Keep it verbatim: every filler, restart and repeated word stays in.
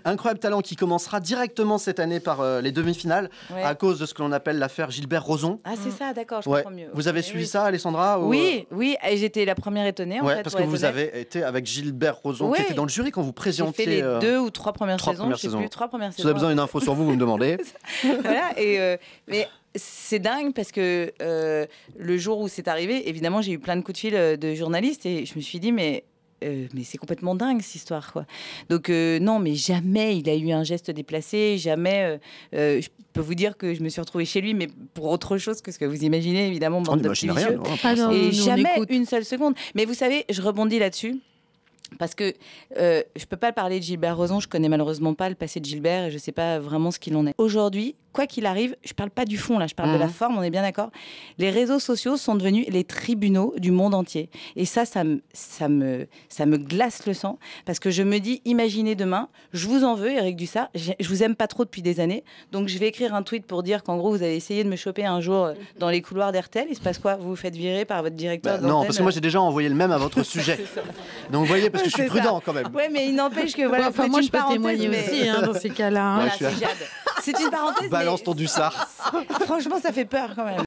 Incroyable talent qui commencera directement cette année par euh, les demi-finales Ouais. à cause de ce que l'on appelle l'affaire Gilbert Rozon. Ah, c'est ça, d'accord, je Ouais. comprends mieux. Vous avez Oui, suivi oui. ça, Alessandra ou... Oui, oui, et j'étais la première étonnée, en Ouais, fait, parce pour que être vous honnête. avez été avec Gilbert Rozon, Ouais. qui était dans le jury quand vous J'ai présentiez... fait les euh, deux ou trois premières trois saisons, premières je sais saisons. plus, trois premières Si saisons. vous avez besoin d'une info sur vous, vous me demandez. Voilà, et euh, mais c'est dingue parce que euh, le jour où c'est arrivé, évidemment, j'ai eu plein de coups de fil euh, de journalistes et je me suis dit, mais, euh, mais c'est complètement dingue cette histoire, quoi. Donc, euh, non, mais jamais il a eu un geste déplacé, jamais. Euh, euh, je peux vous dire que je me suis retrouvée chez lui, mais pour autre chose que ce que vous imaginez, évidemment. On bande de n'imagine petits rien. vieux. non, Ah non, Et nous, on jamais écoute. une seule seconde. Mais vous savez, je rebondis là-dessus. Parce que euh, je peux pas parler de Gilbert Rozon, je connais malheureusement pas le passé de Gilbert et je sais pas vraiment ce qu'il en est. Aujourd'hui, quoi qu'il arrive, je parle pas du fond là, je parle Mmh. de la forme, on est bien d'accord. Les réseaux sociaux sont devenus les tribunaux du monde entier. Et ça, ça me, ça me, ça me glace le sang parce que je me dis, imaginez demain, je vous en veux, Éric Dussart, je je vous aime pas trop depuis des années, donc je vais écrire un tweet pour dire qu'en gros, vous avez essayé de me choper un jour euh, dans les couloirs d'RTL. Il se passe quoi? Vous vous faites virer par votre directeur Bah, non, d'antenne, parce que moi j'ai déjà envoyé le même à votre sujet. Donc vous voyez, parce que je suis C'est ça. prudent quand même. Ouais, mais il n'empêche que voilà. Enfin, c'est moi, une je peux parenthèse, témoigner mais- aussi hein, dans ces cas-là. hein. Voilà, je suis c'est Jade. C'est une parenthèse. Balance mais ton Dussart. franchement, ça fait peur quand même.